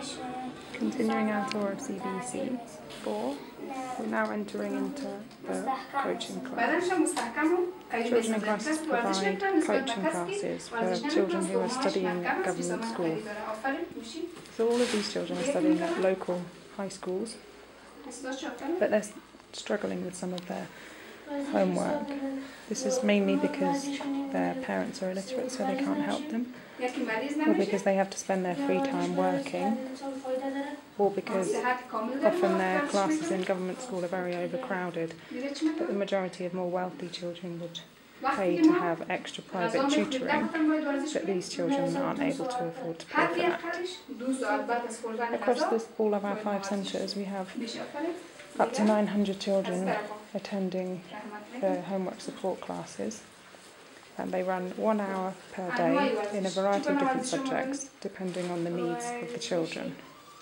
Continuing our tour of CBEC 4, we're now entering into the coaching class. Children in classes provide coaching classes for children who are studying at government schools. So all of these children are studying at local high schools, but they're struggling with some of their homework. This is mainly because their parents are illiterate, so they can't help them, or because they have to spend their free time working, or because often their classes in government school are very overcrowded, but the majority of more wealthy children would pay to have extra private tutoring, but these children aren't able to afford to pay for that. Across all of our 5 centres we have up to 900 children attending the homework support classes, and they run 1 hour per day in a variety of different subjects depending on the needs of the children.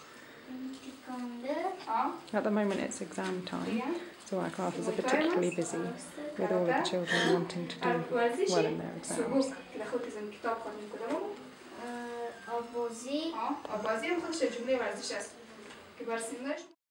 At the moment it's exam time, so our classes are particularly busy with all of the children wanting to do well in their exams.